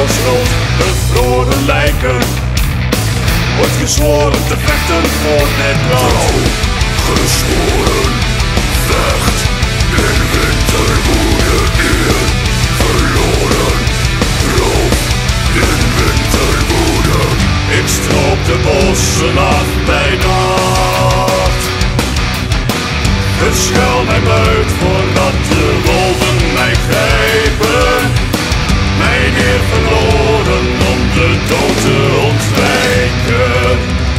oorlogsnood, bevroren lijken, wordt gezworen te vechten voor dit land. Gezworen, vecht in winterwoede eer, verloren, roof in winterwoede. Ik stroop de bossen af bij nacht, verschuil mij buit voordat de wolven mij grijpen. Mijn eer verloren om de dood te ontwijken.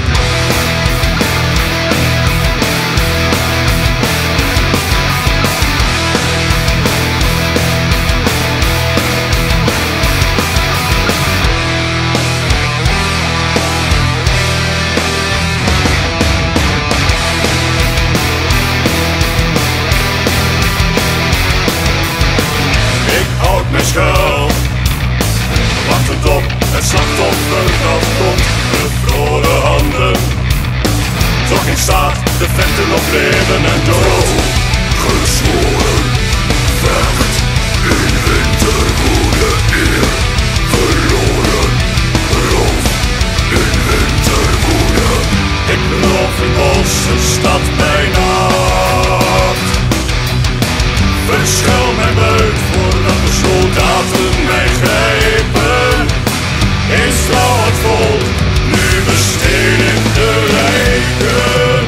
Schuil, wachtend op het slachtoffer dat komt, bevroren handen, toch in staat te vechten op leven en dood. Gezworen, vecht in winterwoede eer, verloren, roof in winterwoede. Ik loop in bossen stad bij nacht, verschuil mijn buit voordat de soldaten mij grijpen. Eens trouw het volk, nu besteed ik de lijken.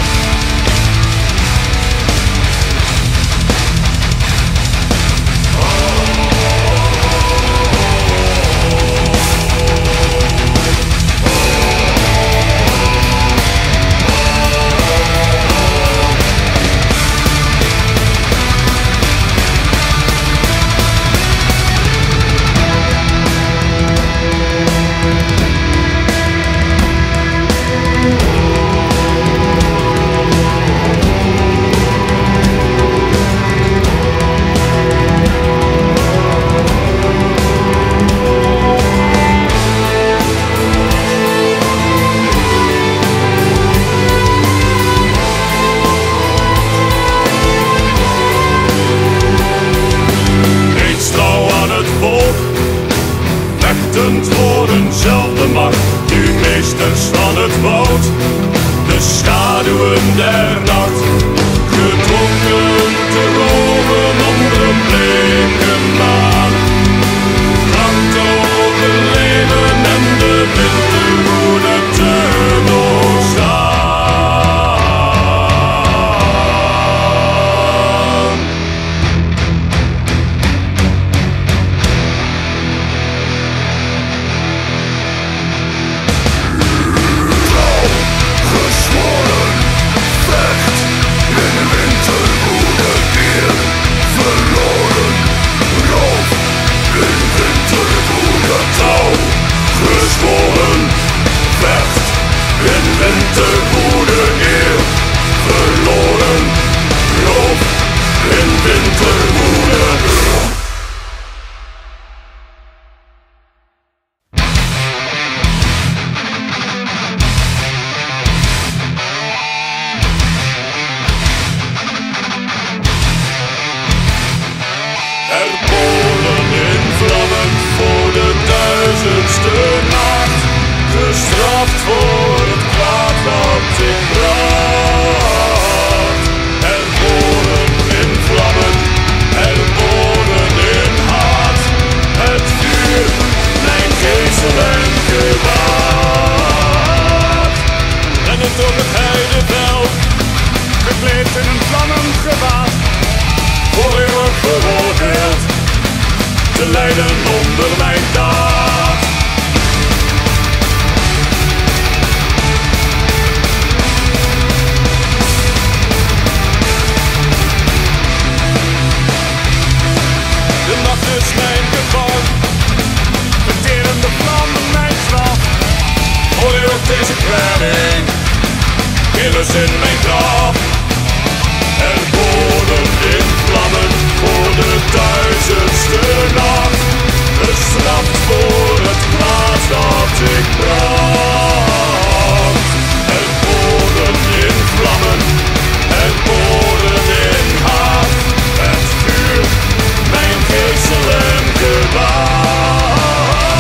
Voor eenzelfde macht, nu meesters van het woud, de schaduwen der nacht, gedwongen te roven onder een bleke maan. Hangt over leven en de winterwoede te doorstaan. Winterwoede eer, verloren, roof in winterwoede. Herboren in vlammen voor de 1000ste nacht, gestraft voor het kwaad dat ik bracht. Herboren in vlammen, herboren in haat, het vuur, mijn geestel en gewaad. En het door het heideveld, gekleed in een vlammengewaad, voor eeuwig veroordeeld, te lijden onder mijn daad. De nacht is mijn geval, verterende vlammen mijn straf. Hoor je ook deze kwelling, killers in mijn graf. Herboren in vlammen voor de 1000ste nacht, gestraft voor het kwaad dat ik bracht. Herboren in vlammen, herboren in haat, het vuur, mijn geestel en gewaad.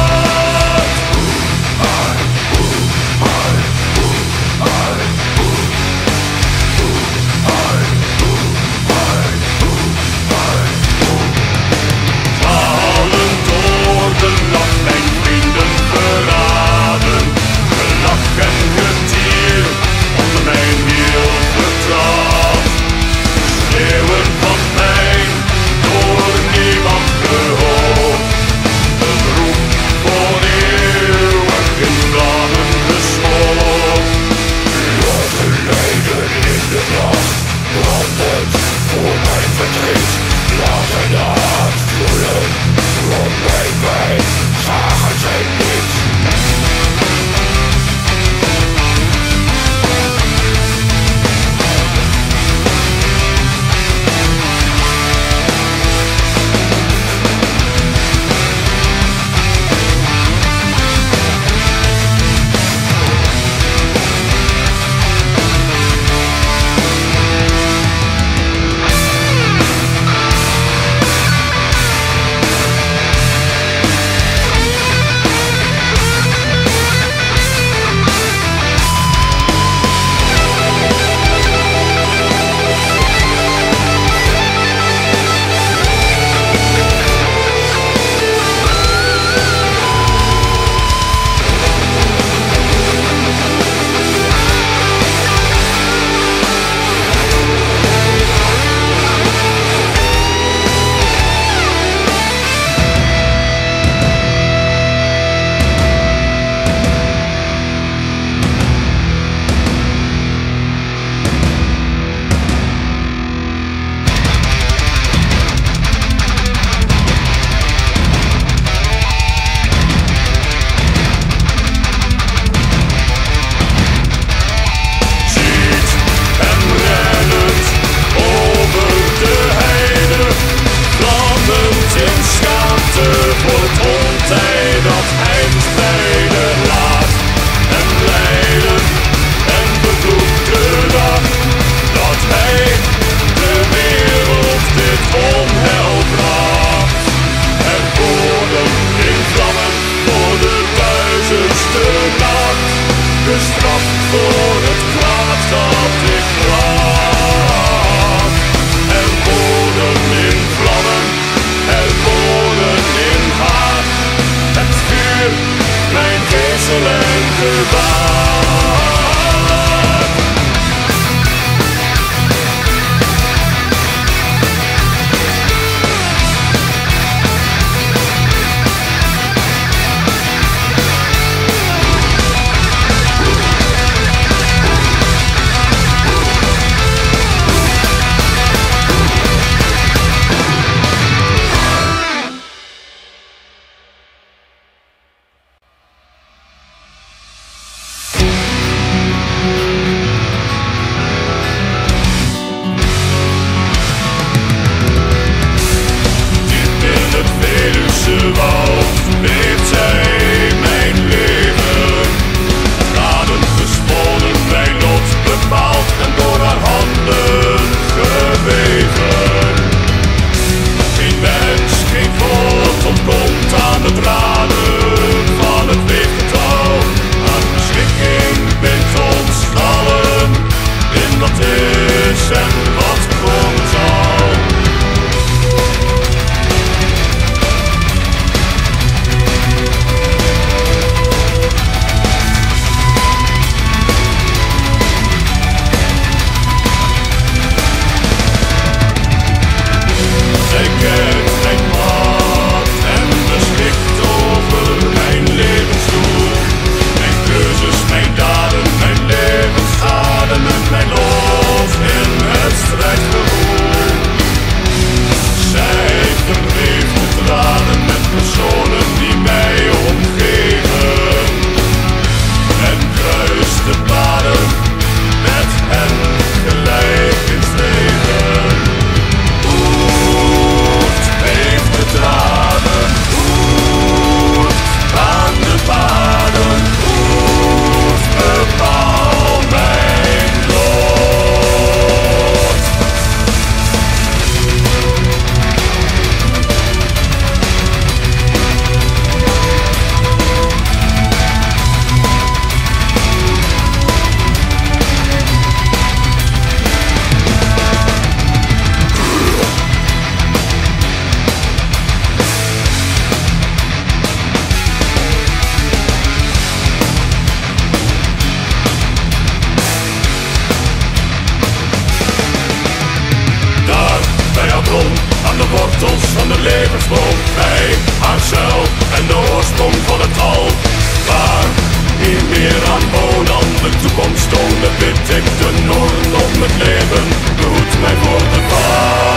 levensboom bij haar zuil en de oorsprong van het al. Waar hier meer aan wonen, de toekomst tonen, bid ik de Noorden om het leven, behoed mij voor de val.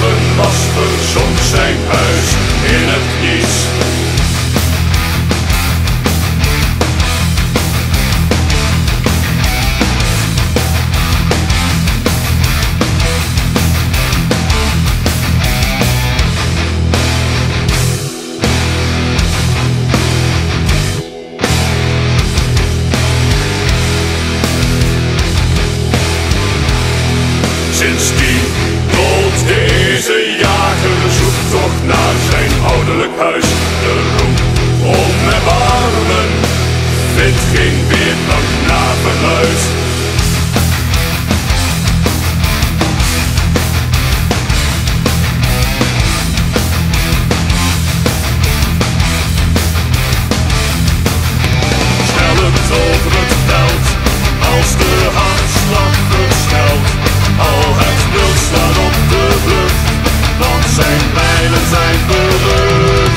begraven was, verzonk zijn huis in het niets. Sindsdien rolt deze jager zoektocht naar zijn ouderlijk huis. De roep om erbarmen vindt geen weerklank na verluid. Snellend over het veld, als de hartslag versnelt. Al het wild staat op de vlucht, want zijn pijlen zijn berucht.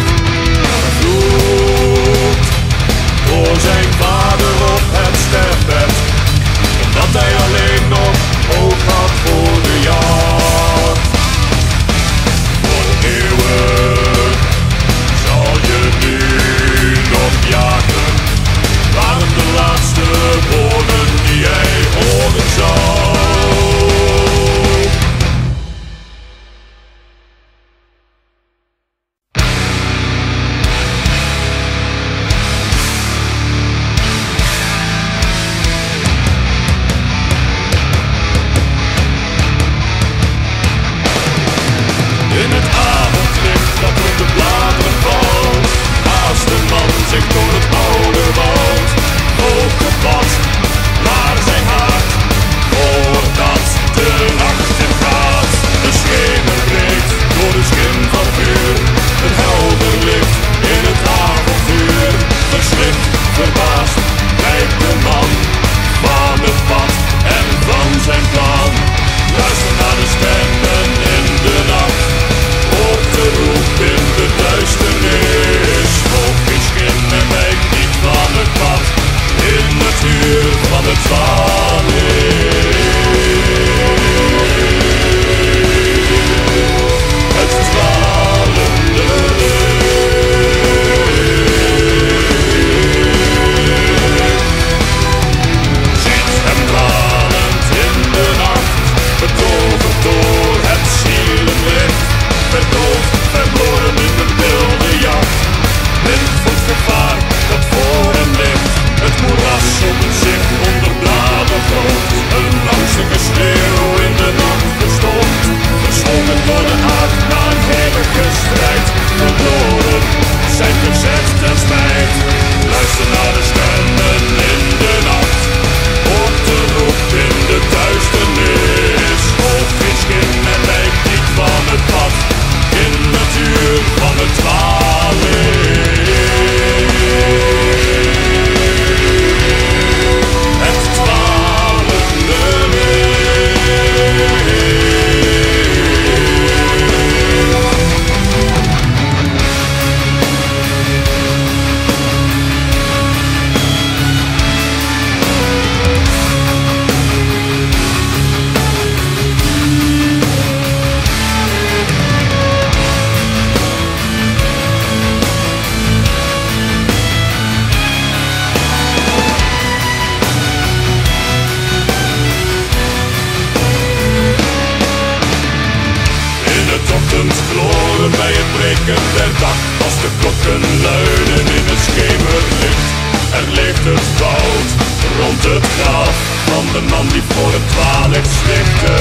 Vloekt voor zijn vader op het sterfbed, omdat hij alleen nog oog had voor de jacht. Voor eeuwig zal je nu nog jagen, waren de laatste woorden die hij horen zou. In het avondlicht dat op de bladeren valt, haast een man zich door het oude woud. Hoog op pad naar zijn hart, voordat de nacht ingaat. De schemer breekt door de schim van vuur, een helder licht in het avontuur. Verschrikt, verbaasd, kijkt de man van het pad en van zijn plan. Luister naar de stemmen in de nacht, hoort de roep in de duisternis. Volg geen schim en wijkt niet van het pad, in het uur van het dwalen. Het dwalende ziet hem dwalend in de nacht, betoverd door het zielenlicht. Verdoofd, verloren in de wilde jacht, blind voor het gevaar dat voor hem ligt. Het moeras opent zich onder bladergrond, een angstige schreeuw in de nacht verstomt. Verzwolgen door de aard na een hevige strijd, verloren zijn verzet ten spijt. Luister naar de stemmen in de nacht, hoort de roep in de duisternis. Volg geen schim en wijkt niet van het pad, in het uur van het dwalen. Het dwalende gloren bij het breken der dag, als de klokken luiden in het schemerlicht. Er leeft het goud rond het graf van de man die voor het dwaallicht stichtte.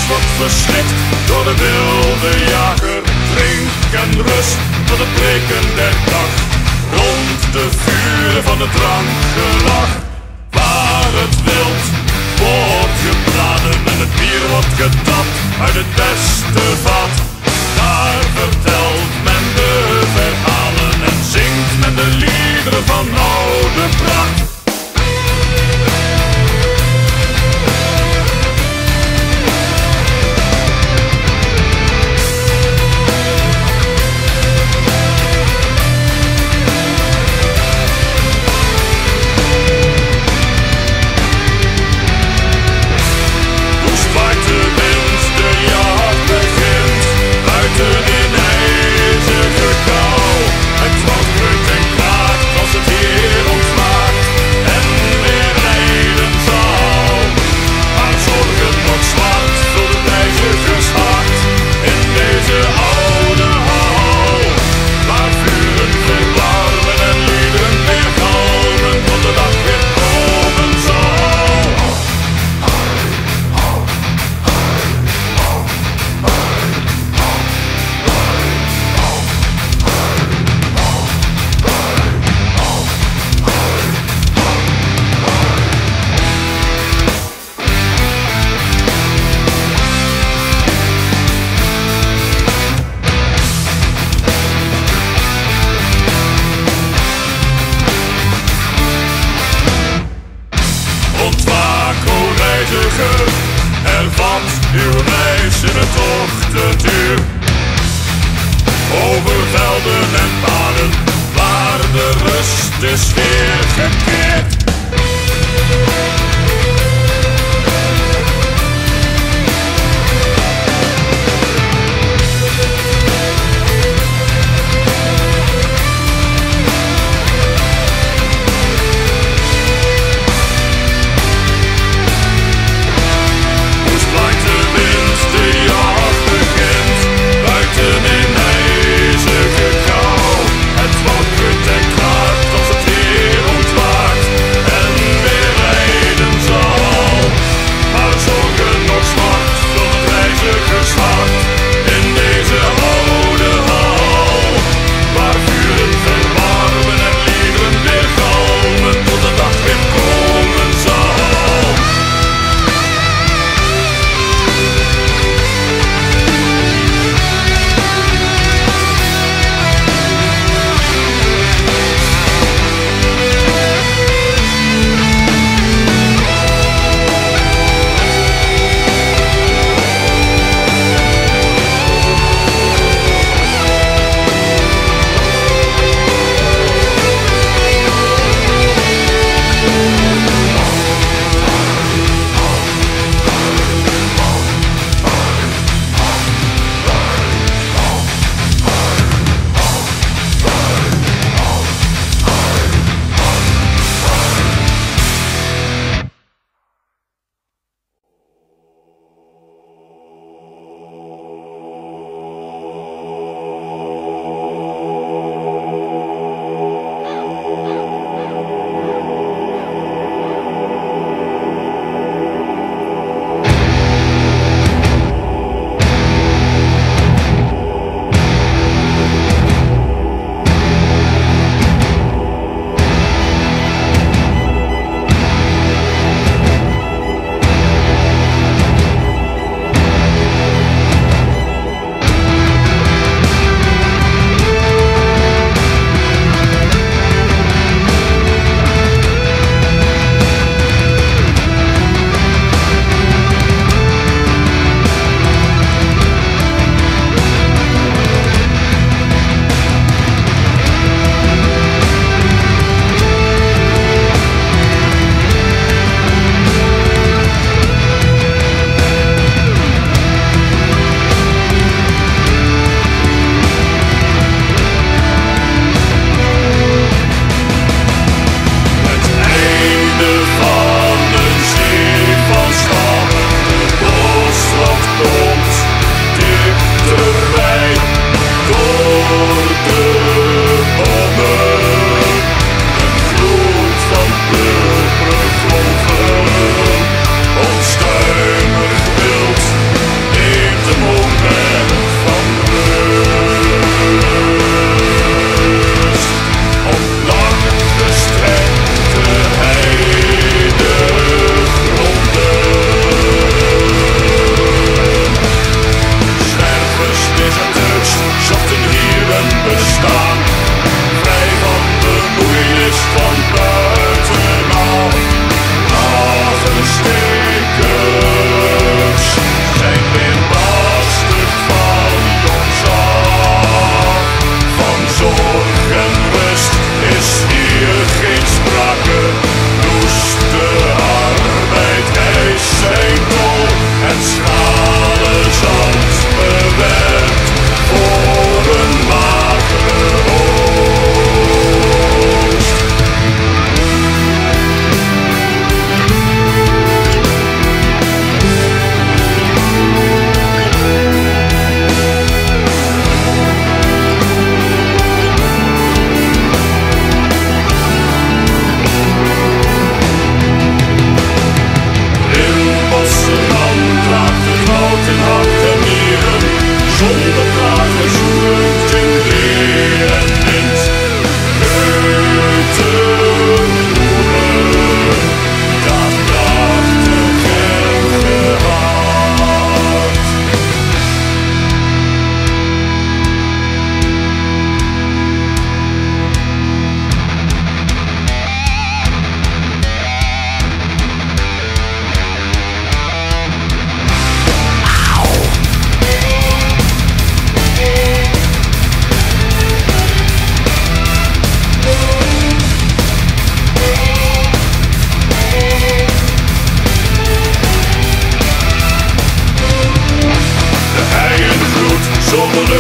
wordt verslikt door de wilde jager. Drink en rust tot het breken der dag, rond de vuren van het drankgelag. Waar het wild wordt gebraden en het bier wordt getapt uit het beste vat. Daar vertelt men de verhalen en zingt men de liederen van oude pracht. Hervat uw reis in het ochtenduur, over velden en paden, waar de rust is weer gekeerd. En weer rijden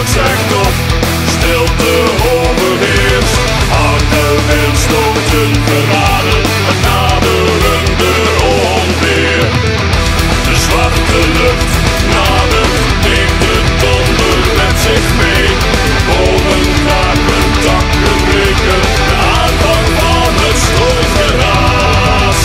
het zegt op, stilte overheerst. Harde windstoten verraden het naderende onweer. De zwarte lucht nadert, neemt de donder met zich mee. Bomen kraken, takken breken, de aanvang van het stormgeraas.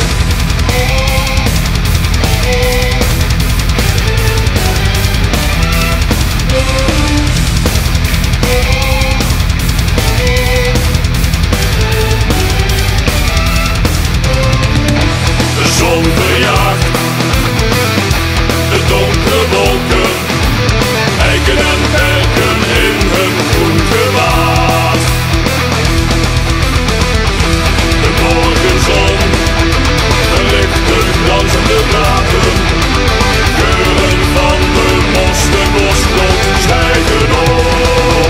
De zon verjaagt de donkere wolken, eiken en berken in hun groen gewaad. De morgenzon verlicht de glanzende bladen, geuren van de moste bosgrond stijgen op.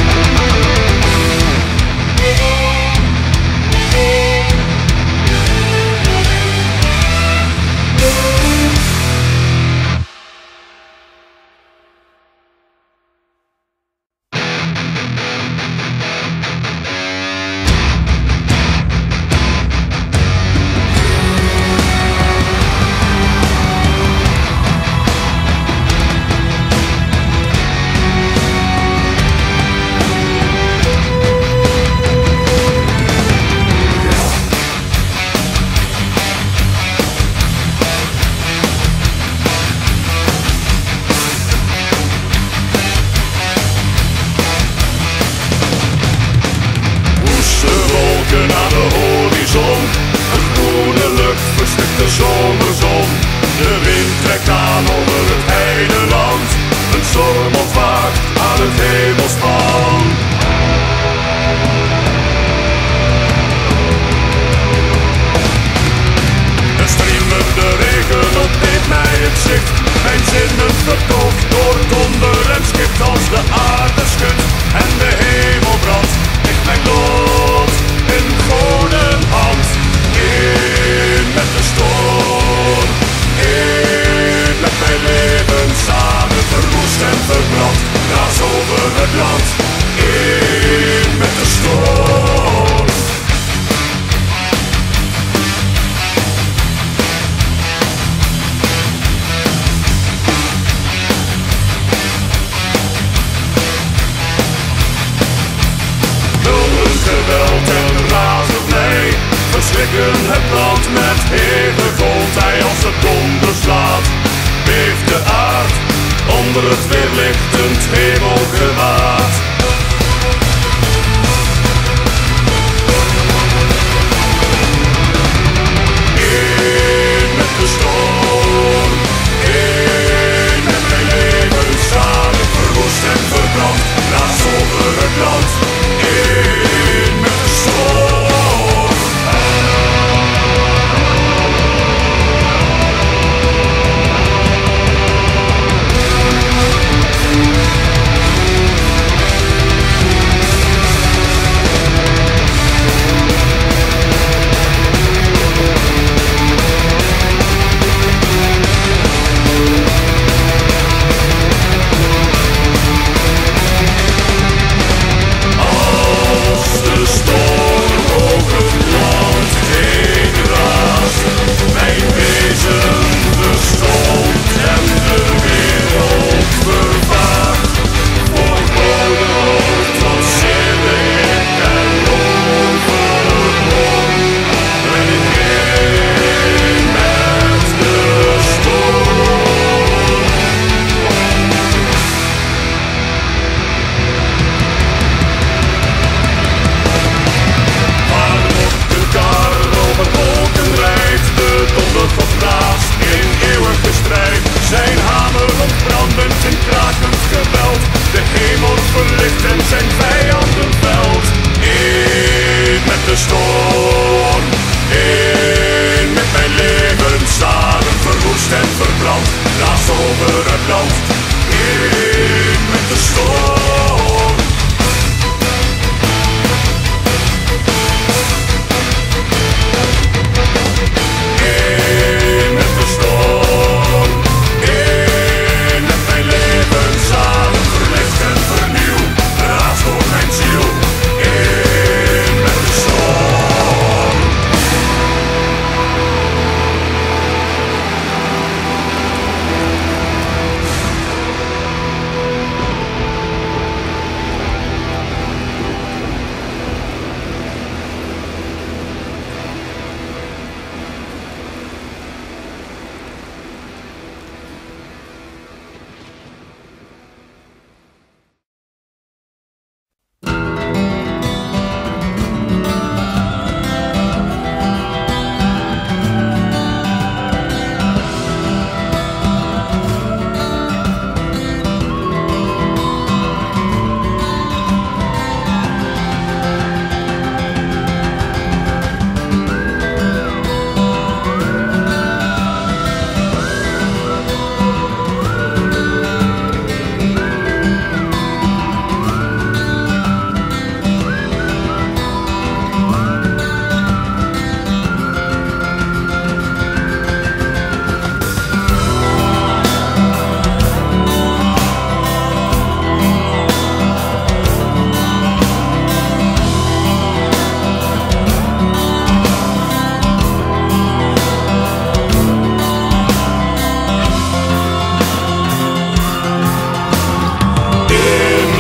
Aan de horizon, een groene lucht verstikt de zomerzon. De wind trekt aan over het hele land, een storm ontwaakt aan het hemelspan. Een striemende regen ontneemt mij het zicht, mijn zinnen verdoofd door donder en schikt. Als de aarde schudt en de hemel brandt, ligt mijn lot in goden hand. In met de storm, in met mijn leven samen verwoest en verbrand. Raas over het land, in met de storm. Geweld en razernij verslikken het land met hevig golfij. Als de donder slaat, beeft de aard onder het weerlichtend hemelgewaad. In met de storm, in met mijn leven samen verwoest en verbrand. Raas over het land, in met de storm.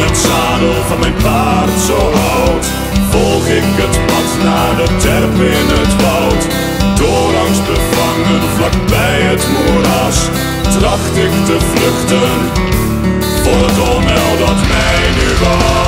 het zadel van mijn paard zo oud, volg ik het pad naar de terp in het woud. Door angst bevangen vlakbij het moeras, tracht ik te vluchten voor het onheil dat mij nu wacht.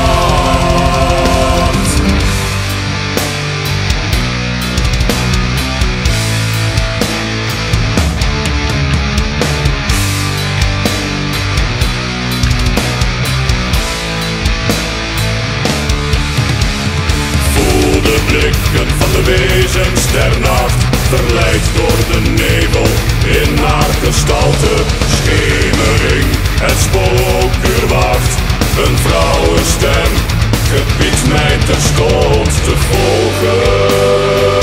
De blikken van de wezens der nacht, verleid door de nevel in haar gestalte. Schemering, het spookuur wacht, een vrouwenstem gebiedt mij terstond te volgen.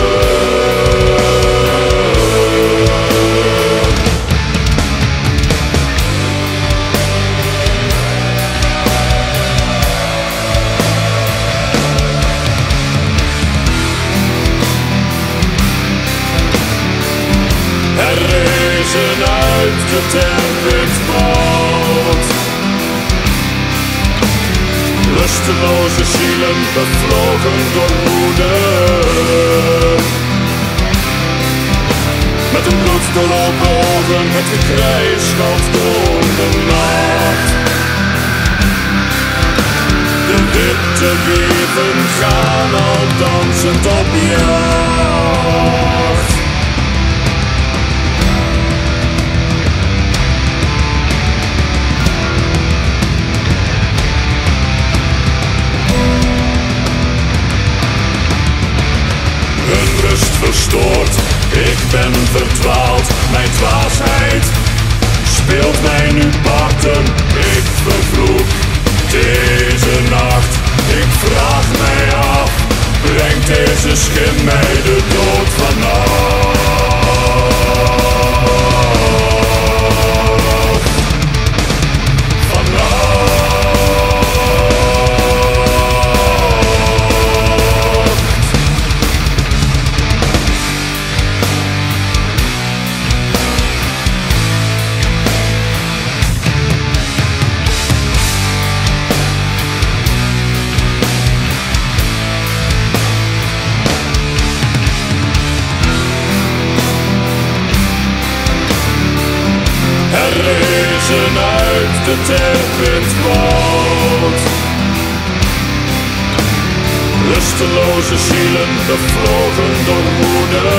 Herrezen uit de terp in het woud, lusteloze zielen bevlogen door woede. Met een bloeddoorlopen ogen, het gekrijs schalt door de nacht. De witte wieven gaan al dansend op jacht. Verstoord, ik ben verdwaald, mijn dwaasheid speelt mij nu parten. Ik vervloek deze nacht, ik vraag mij af, brengt deze schim mij de dood vannacht? Herrezen uit de terp in het woud, lusteloze zielen bevlogen door woede.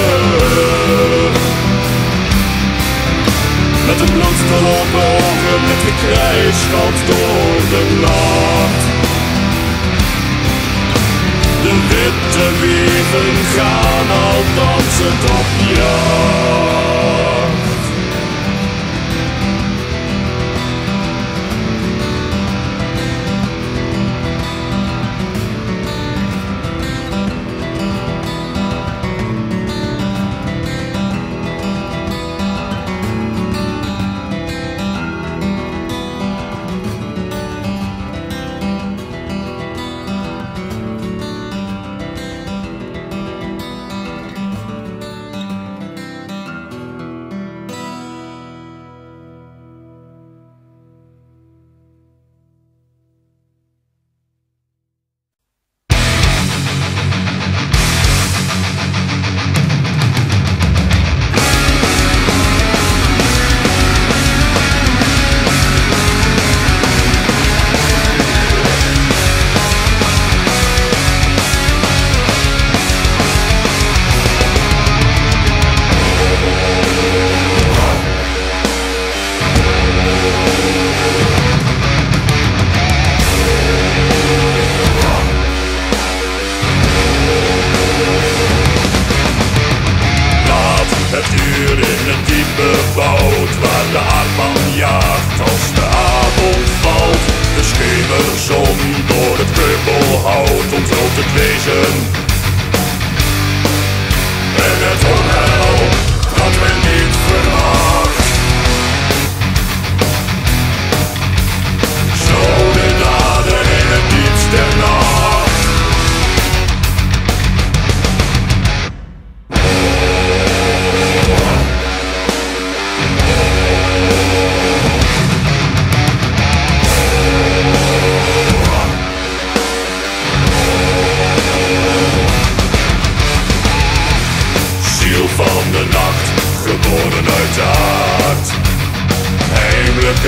Met een bloeddoorlopen ogen, het gekrijs schalt door de nacht. De witte wieven gaan al dansend op jacht.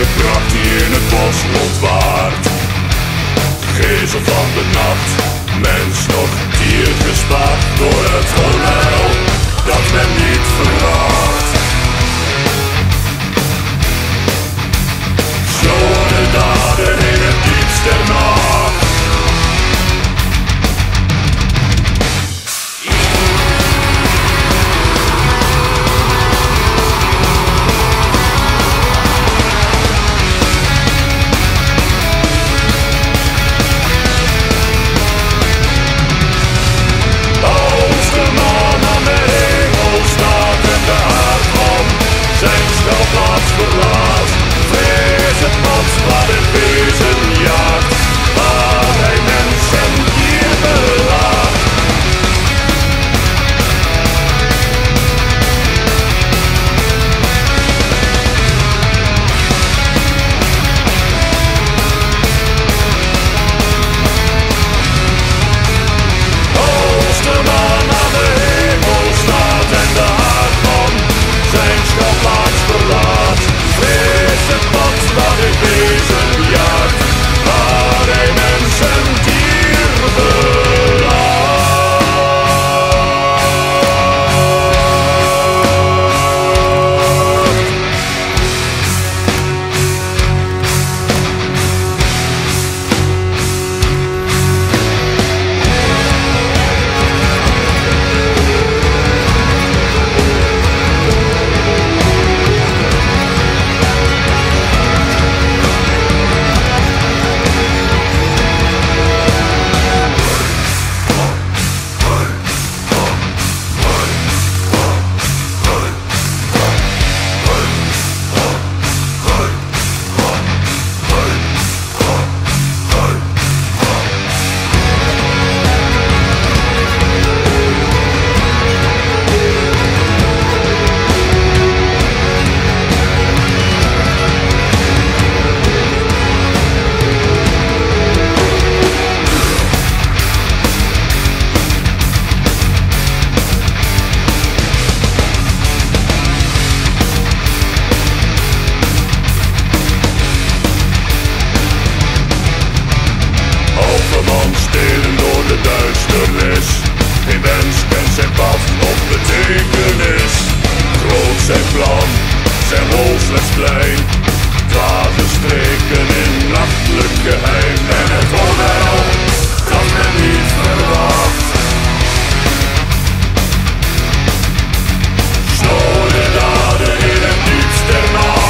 gebracht die in het bos rondwaart. Gezel van de nacht, mens nog dier gespaard door het onheil dat men niet verwacht. Snode daden in het diepst der nacht. Verlaat, vrees het pad waar de wezen jaagt, waar hij mens en dier belaat. Als de maan aan de hemel staat en de aardman zijn schuilplaats verlaat, vrees het pad waar de wezen jaagt, waar hij mens en dier belaat. Geen mens kent zijn pad of betekenis. Groot zijn plan, zijn rol slechts klein. Dwaze streken in nachtelijk geheim. En het onheil dat men niet verwacht. Snode daden in het diepst der nacht.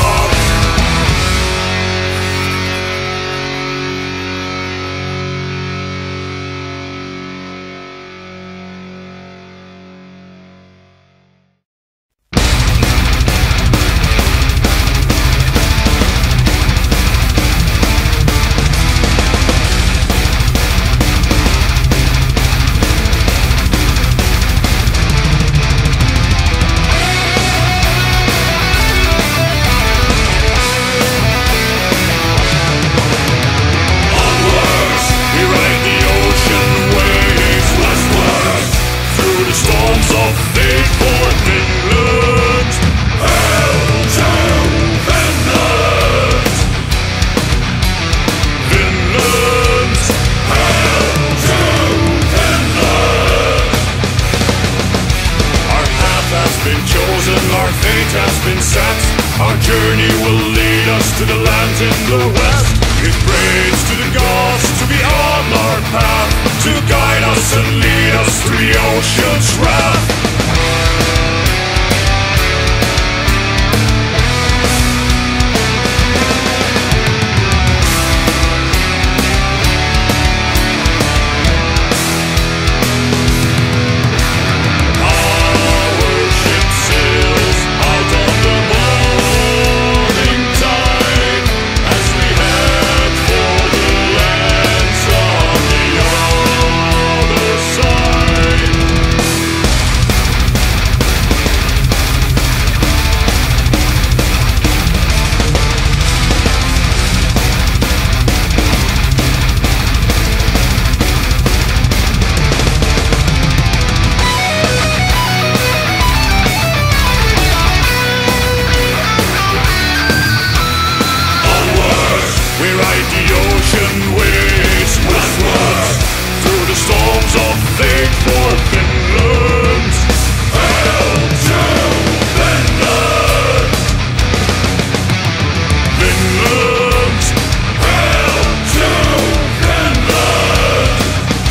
Our journey will lead us to the lands in the west. Give praise to the gods to be on our path, to guide us and lead us through the ocean's wrath. ride the ocean waves westwards through the storms of fate for Finland. Hail to Finland! Finland! Hail to Finland!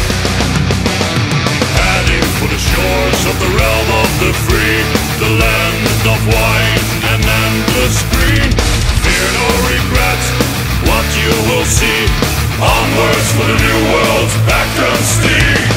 Heading for the shores of the realm of the free, the land of wine and endless green. Fear no regret, what you will see. Onwards for the new world, Bactron Steed.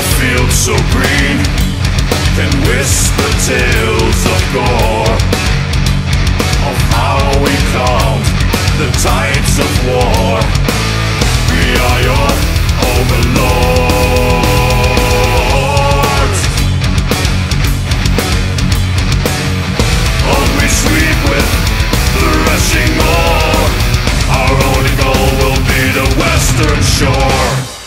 so green can whisper tales of gore. wishing more. Our only goal will be the Western Shore.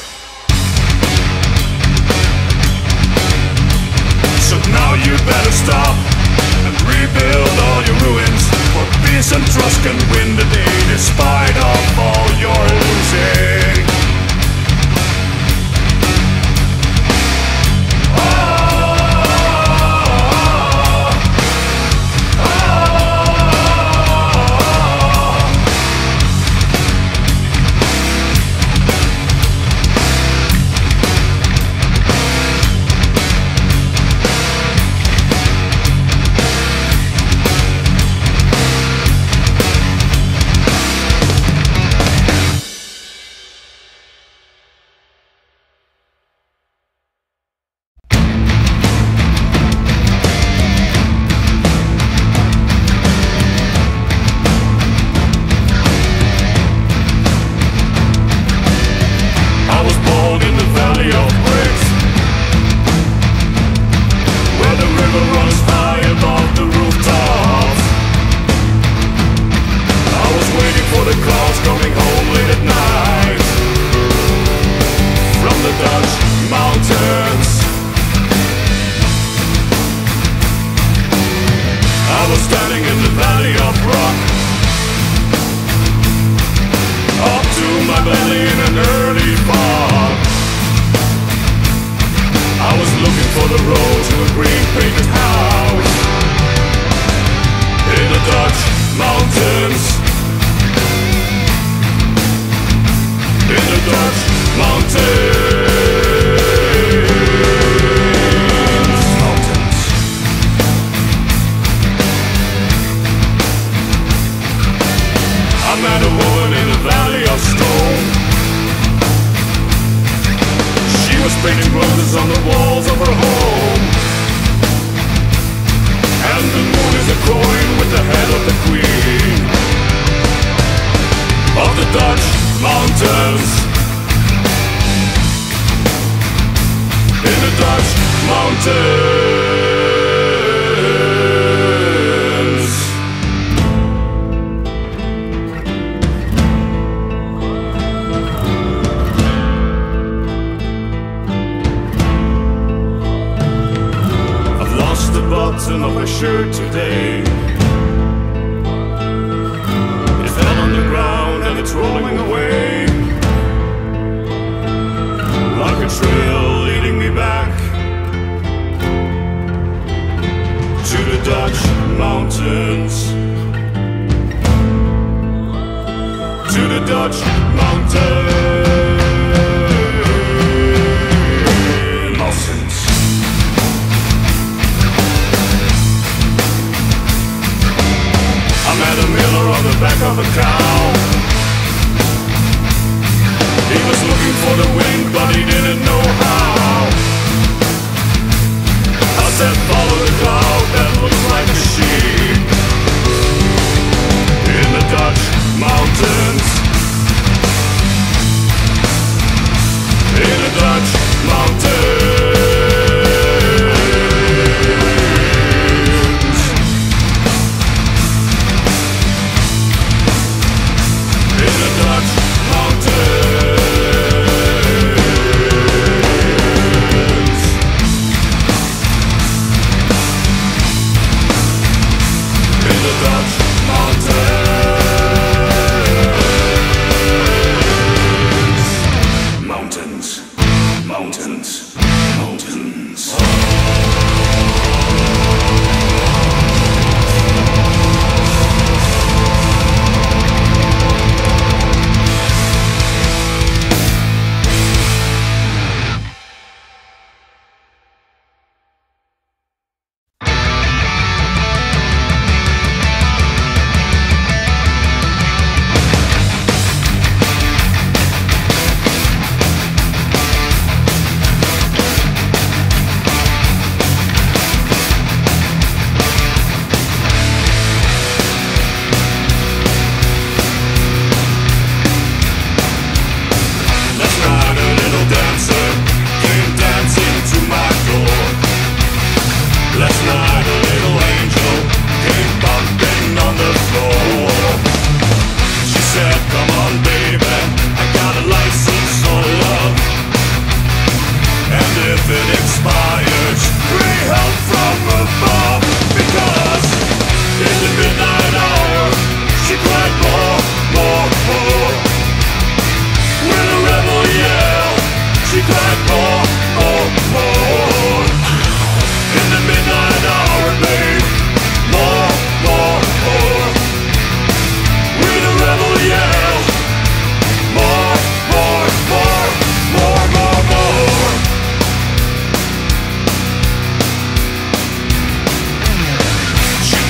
So now you better stop and rebuild all your ruins, for peace and trust can win the day despite of all your losing.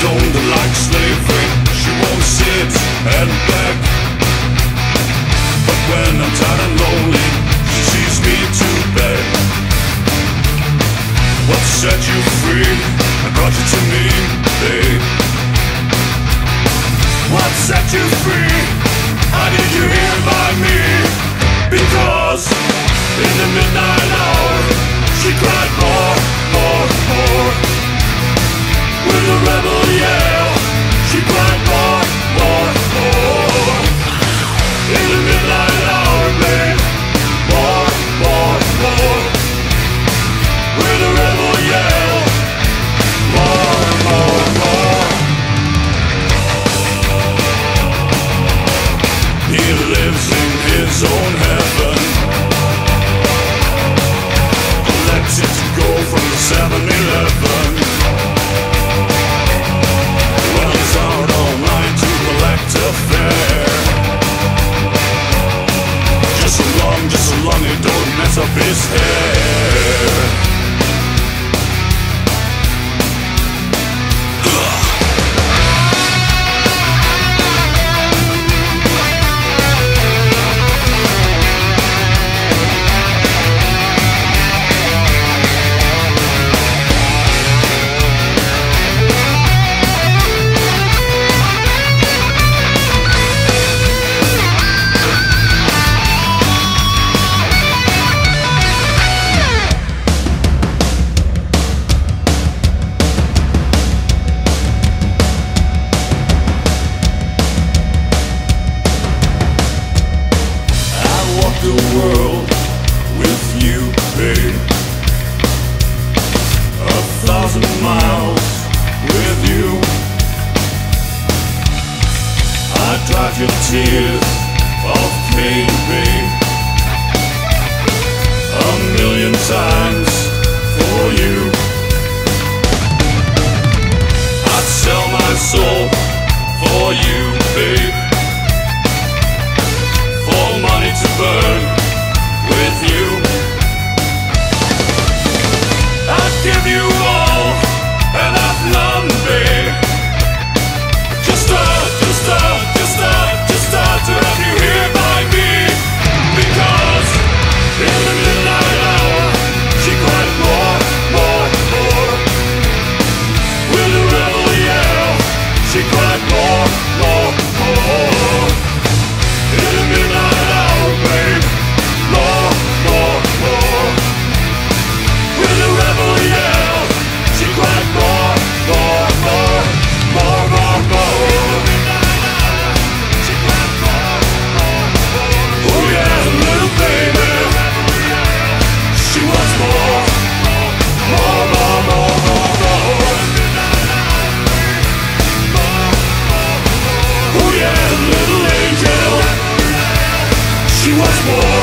don't like slavery. She won't sit and beg. But when I'm tired and lonely, she sees me to bed. What set you free? I brought you to me, babe. What set you free? How did you hear by me? Because in the midnight hour, she cried more, more, more. With a rebel yell, she cried more, more, more. In the midnight hour, babe, more, more, more. With a rebel yell, more, more, more. He lives in his own heaven, elected to go from the 7-Eleven. Well, he's out all night to collect a fare. Just so long he don't mess up his hair. The world with you, babe. 1,000 miles with you. I drive your tears of pain, babe, 1,000,000 times for you. I'd sell my soul for you, babe, for money to burn with you. I'd give you all and have none, babe. Just to have you here by me. Because in the midnight hour, she cried more, more, more. With a rebel yell, she cried more, more, more. In the midnight hour, babe, more, more, more. With a rebel yell, she cried more, more, more, more, more, more. In the midnight hour, she cried more, more, more. Oh yeah, little baby, she wants more, more, more, more, more, more. Oh yeah, little angel, she wants more.